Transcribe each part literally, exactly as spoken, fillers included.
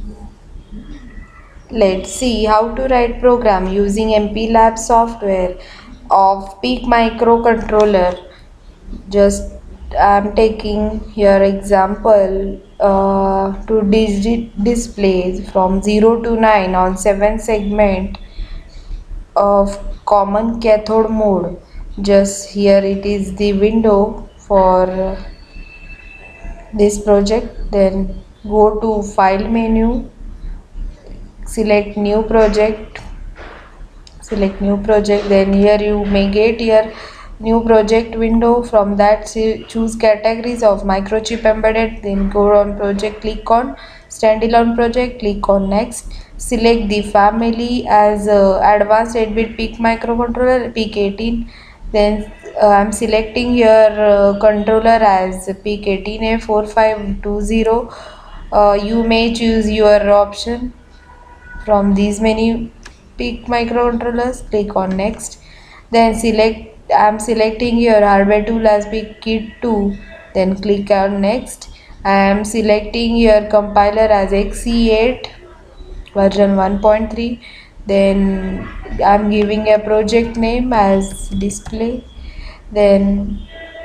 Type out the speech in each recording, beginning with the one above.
Let's see how to write program using M P Lab software of Peak microcontroller. Just I'm taking here example uh, to digit displays from zero to nine on seven segment of common cathode mode. Just here it is the window for this project. Then go to file menu, select new project, select new project. Then here you may get your new project window. From that, choose categories of microchip embedded. Then go on project, click on standalone project, click on next. Select the family as uh, advanced eight bit P I C microcontroller P I C eighteen. Then uh, I'm selecting your uh, controller as P I C eighteen A four five two zero. Uh, you may choose your option from these many P I C microcontrollers. Click on next. Then select, I am selecting your hardware tool as P I C kit two. Then click on next. I am selecting your compiler as X E eight version one point three. Then I am giving a project name as display. Then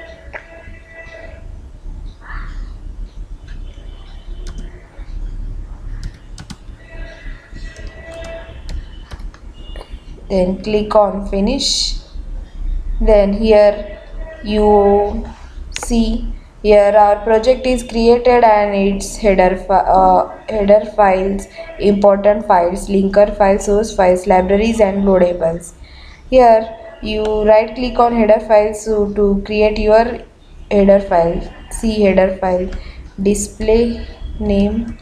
then click on finish. Then here you see here our project is created and its header fi- uh, header files, important files, linker files, source files, libraries and loadables. Here you right click on header files to, to create your header file. See header file, display name,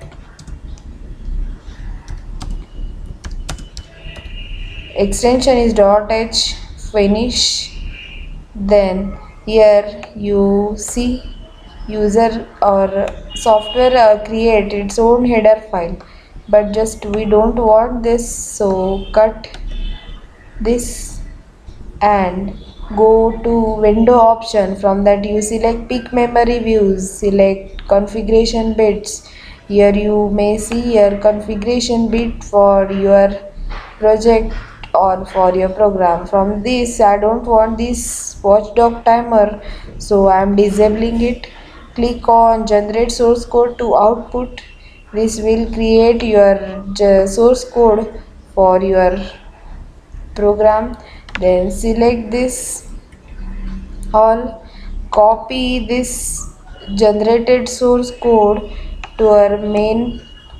extension is .h, finish. Then here you see user or software uh, create its own header file, but just we don't want this, so cut this and go to window option. From that you select pick memory views, select configuration bits. Here you may see your configuration bit for your project or for your program. From this I don't want this watchdog timer, so I am disabling it. Click on generate source code to output. This will create your source code for your program. Then select this all, copy this generated source code to our main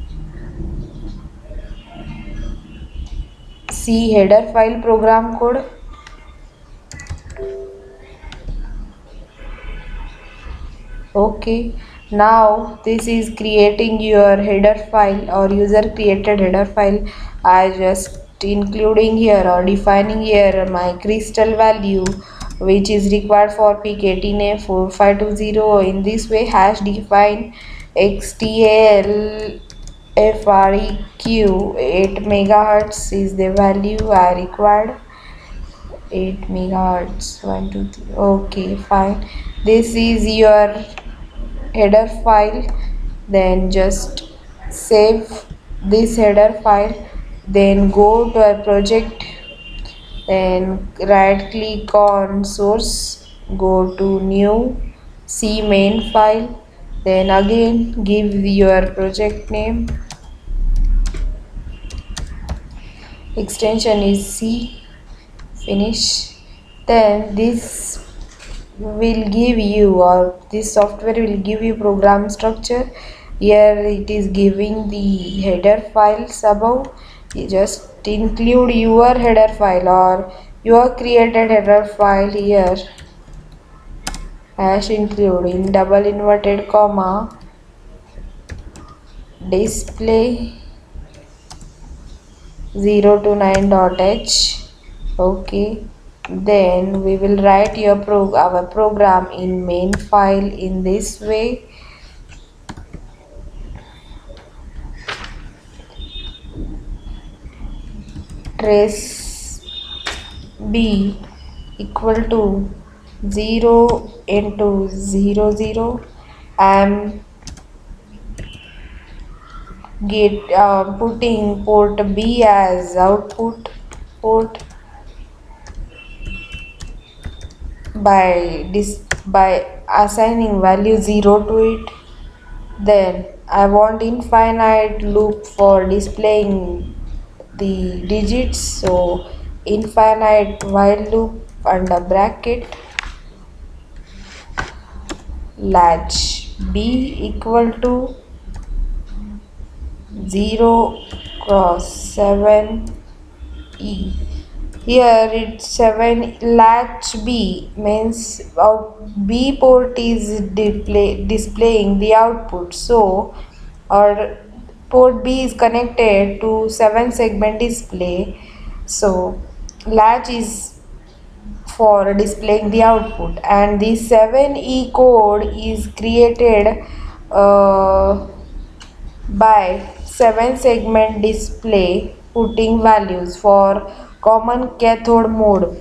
C header file program code. Okay, now this is creating your header file or user created header file. I just including here or defining here my crystal value which is required for P I C eighteen A four five two zero. In this way, hash define X T L F R E Q eight megahertz is the value I required. eight megahertz, one two three. Okay, fine. This is your header file. Then just save this header file. Then go to a project. Then right click on source, go to new, C main file. Then again give your project name, extension is C, finish. Then this will give you or this software will give you program structure. Here it is giving the header files above. You just include your header file or your created header file here. Hash include in double inverted comma display zero to nine dot h. Okay, then we will write your pro our program in main file in this way. Trace b equal to zero into zero zero. I am get uh, putting port B as output port by dis by assigning value zero to it. Then I want infinite loop for displaying the digits, so infinite while loop under bracket latch b equal to zero cross seven e. Here it's seven latch B means out B port is display, displaying the output. So our port B is connected to seven segment display. So latch is for displaying the output, and the seven E code is created uh, by seven segment display putting values for common cathode mode.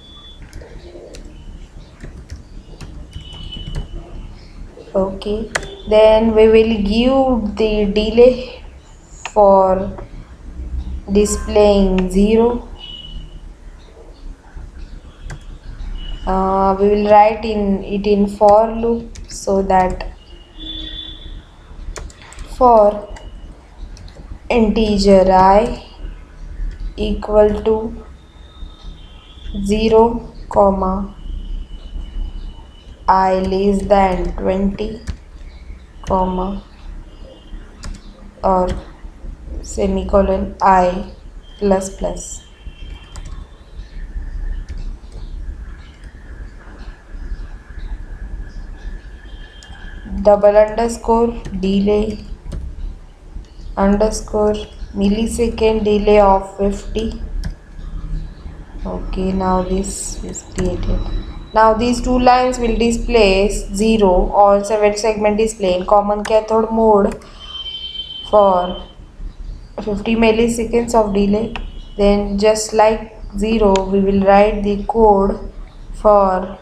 Okay, then we will give the delay for displaying zero. Uh, we will write in it in for loop, so that for integer I equal to zero comma I less than twenty comma or semicolon I plus plus. Double underscore delay underscore millisecond delay of fifty. Okay, now this is created. Now these two lines will display zero on seven segment display in common cathode mode for fifty milliseconds of delay. Then just like zero, we will write the code for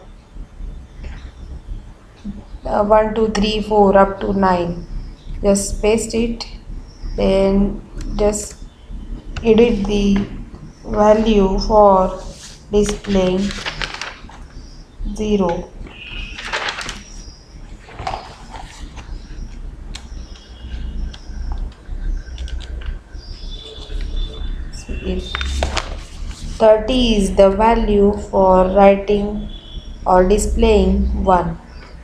uh, one two three four up to nine. Just paste it, then just edit the value for displaying zero. So if thirty is the value for writing or displaying one.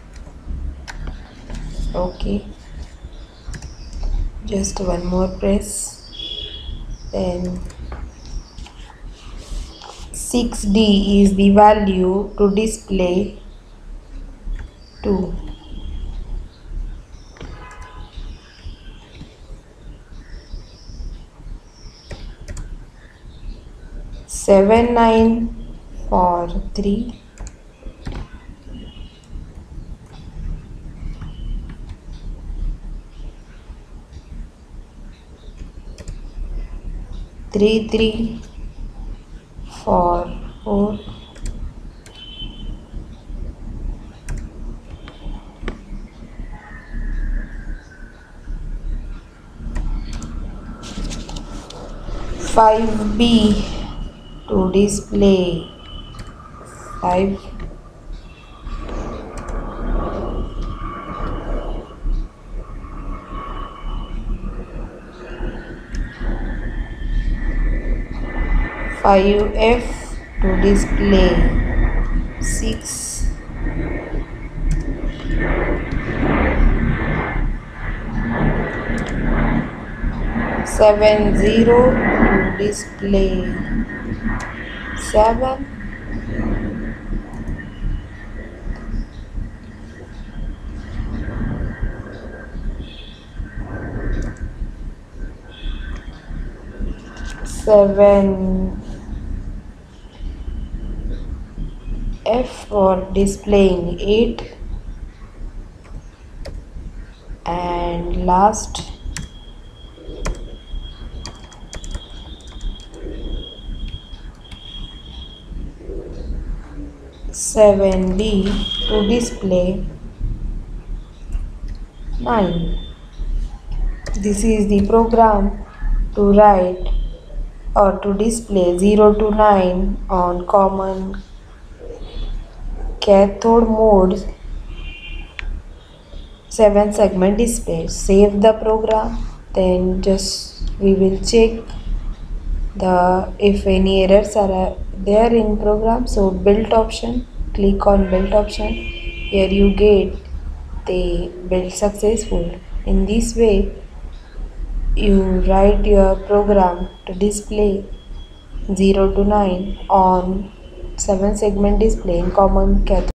Okay, just one more press, then six D is the value to display two. seven nine for three. three three for four. five B to display five. five F to display six. seven zero to display seven. seven F for displaying eight, and last seven B to display nine. This is the program to write or to display zero to nine on common cathode mode seven segment display. Save the program, then just we will check the if any errors are there in program. So build option, click on build option. Here you get the build successful. In this way you write your program to display zero to nine on seven segment display in common cathode.